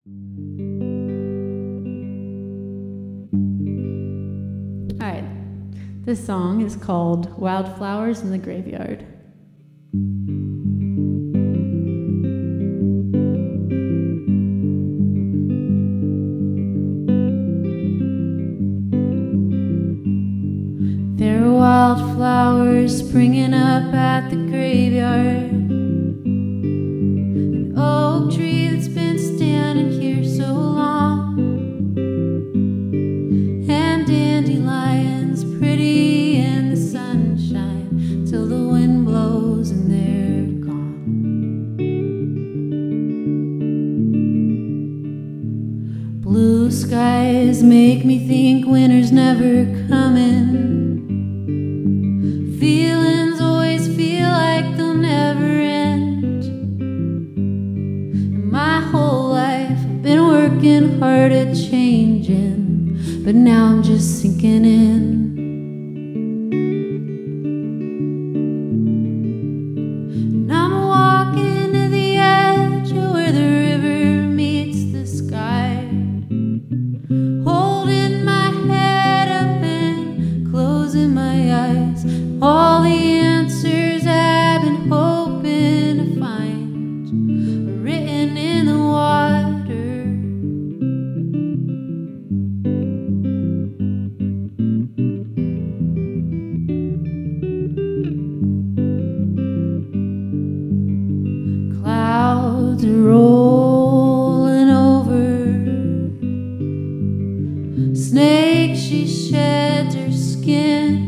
All right, this song is called Wildflowers in the Graveyard. There are wildflowers springing up at the graveyard. An oak tree that's been standing here so long, and dandelions pretty in the sunshine till the wind blows and they're gone. Blue skies make me think winter's never coming. Feelings always feel like they'll never end. And my whole life I've been working hard at changing, but now I'm just sinking in. And I'm walking to the edge of where the river meets the sky, holding my head up and closing my eyes. All the answers I've been hoping to find are written in the water. Clouds are rolling over. Snake, she sheds her skin.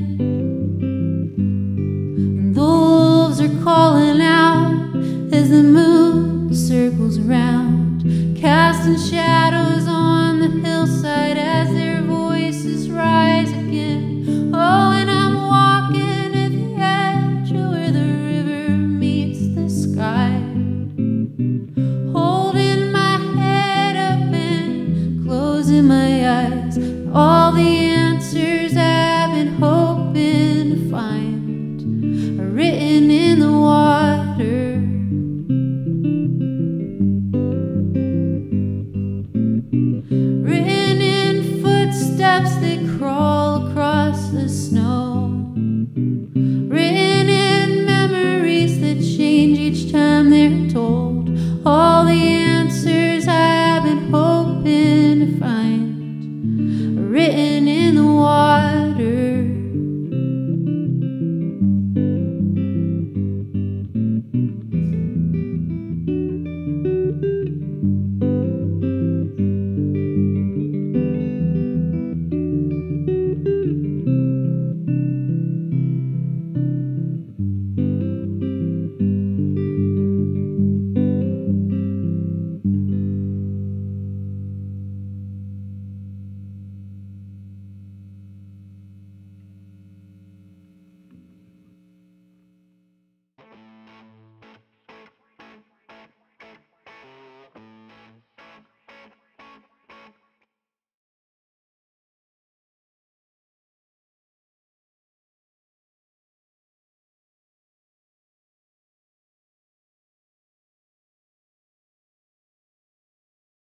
Calling out as the moon circles around, casting shadows on the hillside as their voices rise again. Oh, and I'm walking at the edge of where the river meets the sky, holding my head up and closing my eyes. All the